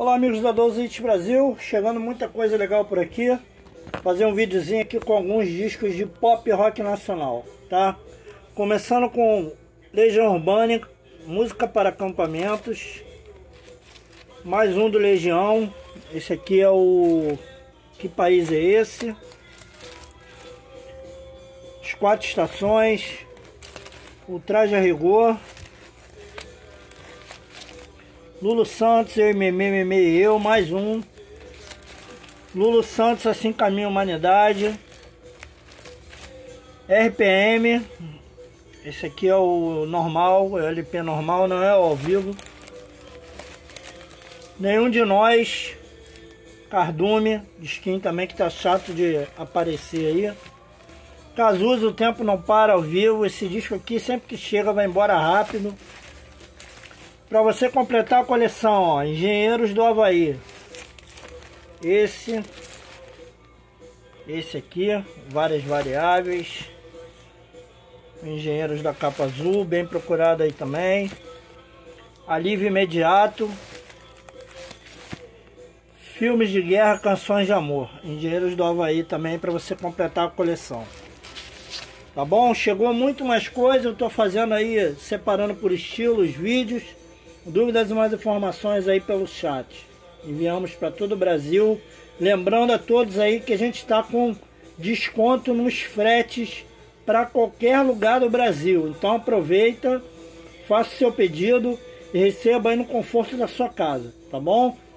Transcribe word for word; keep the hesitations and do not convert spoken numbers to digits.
Olá amigos da doze Hits Brasil, chegando muita coisa legal por aqui. Fazer um videozinho aqui com alguns discos de pop rock nacional, tá? Começando com Legião Urbana, música para acampamentos. Mais um do Legião, esse aqui é o... Que País é Esse? As Quatro Estações, o Traje a Rigor, Lulu Santos, Eu, Meme, Meme e Eu, mais um. Lulu Santos, Assim Caminha a Humanidade. R P M, esse aqui é o normal, é o L P normal, não é o ao vivo. Nenhum de Nós, Cardume, skin também que tá chato de aparecer aí. Cazuza, O Tempo Não Para ao vivo, esse disco aqui sempre que chega vai embora rápido. Para você completar a coleção, ó, Engenheiros do Havaí. Esse. Esse aqui, várias variáveis. Engenheiros da Capa Azul, bem procurado aí também. Alívio Imediato. Filmes de Guerra, Canções de Amor. Engenheiros do Havaí também para você completar a coleção. Tá bom? Chegou muito mais coisa, eu tô fazendo aí, separando por estilos, vídeos. Dúvidas e mais informações aí pelo chat. Enviamos para todo o Brasil. Lembrando a todos aí que a gente está com desconto nos fretes para qualquer lugar do Brasil. Então aproveita, faça o seu pedido e receba aí no conforto da sua casa, tá bom?